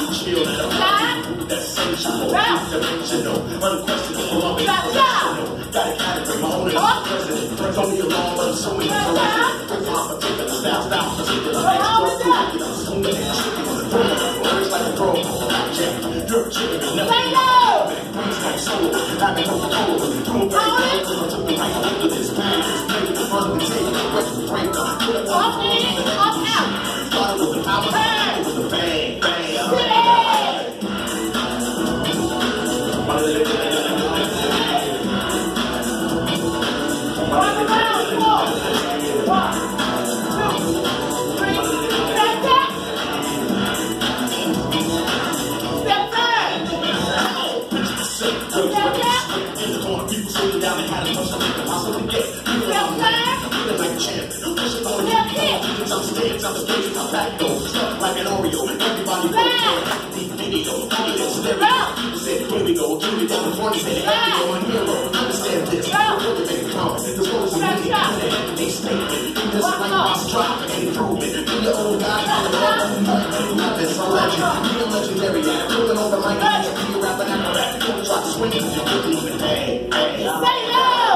chill now. That's sensual, dimensional, unquestionable, love is professional. Got a category, my own president. Friends only along, but so many directions. Particular style, particular next so many words like a pro, blackjack, dirt chicken, never like solo, having no control. Doing very good, I took the right over this man. Just make it fun to take the rest of the break. Put it on the fire with the power, with the bang, bang. Like an Oreo, everybody goes video, said, here we go, give me down the morning, said, hey, you're my hero, understand this, really make it count, the roles of me, they stay, this is like boss drop, and improvement, the old guy, nothing's a legend, you're legendary, pulling over my knees, you rapping after that, don't try to swing, you're moving, hey, hey,